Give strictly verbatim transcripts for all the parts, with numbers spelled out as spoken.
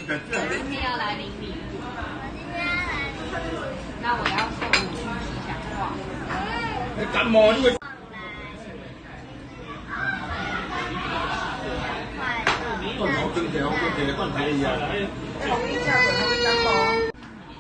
今天要来领礼物。那我要送你去吉祥话。 你感冒你会？罐头真正好过一罐便宜啊！ 统一价格会担保。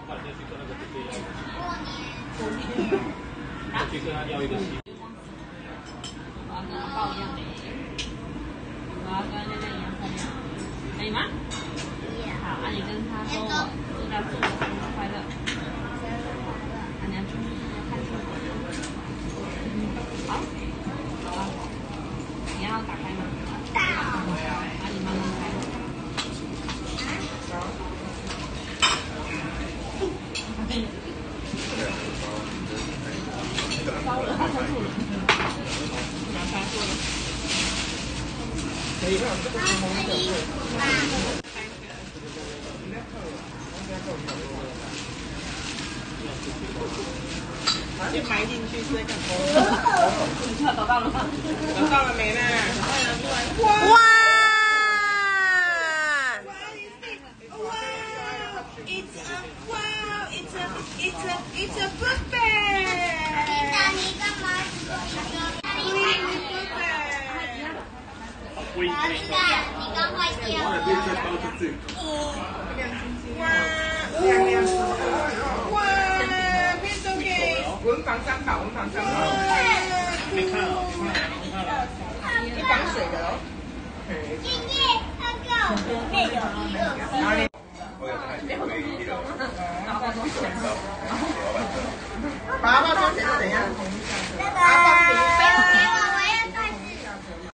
我去跟他要一个西。我要跟阿豹一样的。我要跟亮亮一样漂亮，可以吗？好，那你跟他说我祝他祝我生日快乐。啊，你要注意看清楚。好，好了，你要打开吗？打。啊，你慢慢开。烧了，它烧住了。拿开过了。 可以让这个是红酒味。把它埋进去是在干嘛？ 找到了吗？ 找到了没呢？哇！哇 ！It's a wow! It's a it's a it's a buffet! 你干嘛？ 我知道， 你刚坏掉。 我的变色包出去。 哇！亮亮哇！变色给文房三宝，文房三宝。 没看了，没看了。 是防水的哦。 爷爷，那个里面有一个。 哪里？把它包装成怎样？阿